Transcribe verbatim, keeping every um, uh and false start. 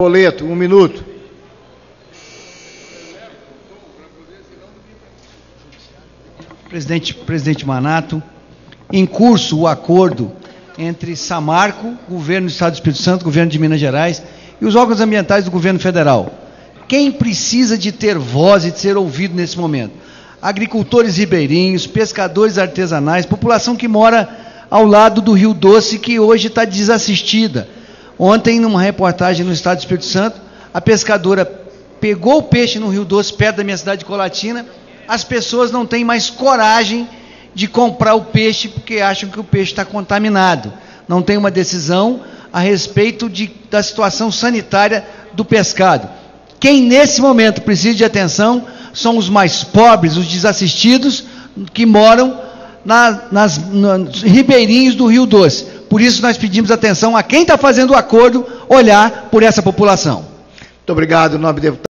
Boleto, um minuto. Presidente, presidente Manato, em curso o acordo entre Samarco, governo do Estado do Espírito Santo, governo de Minas Gerais e os órgãos ambientais do governo federal. Quem precisa de ter voz e de ser ouvido nesse momento? Agricultores ribeirinhos, pescadores artesanais, população que mora ao lado do Rio Doce, que hoje está desassistida. Ontem, numa reportagem no Estado do Espírito Santo, a pescadora pegou o peixe no Rio Doce, perto da minha cidade de Colatina. As pessoas não têm mais coragem de comprar o peixe porque acham que o peixe está contaminado. Não tem uma decisão a respeito de, da situação sanitária do pescado. Quem nesse momento precisa de atenção são os mais pobres, os desassistidos, que moram na, nas, nos ribeirinhos do Rio Doce. Por isso nós pedimos atenção a quem está fazendo o acordo olhar por essa população. Muito obrigado, nobre deputado.